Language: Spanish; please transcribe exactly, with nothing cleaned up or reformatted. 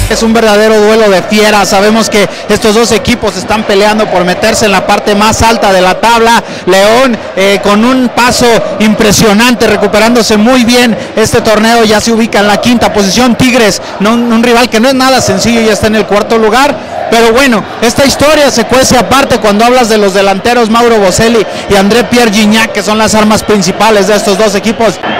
Es un verdadero duelo de fieras. Sabemos que estos dos equipos están peleando por meterse en la parte más alta de la tabla. León eh, con un paso impresionante, recuperándose muy bien este torneo, ya se ubica en la quinta posición. Tigres, no, un rival que no es nada sencillo, ya está en el cuarto lugar. Pero bueno, esta historia se cuece aparte cuando hablas de los delanteros Mauro Boselli y André Pierre Gignac, que son las armas principales de estos dos equipos.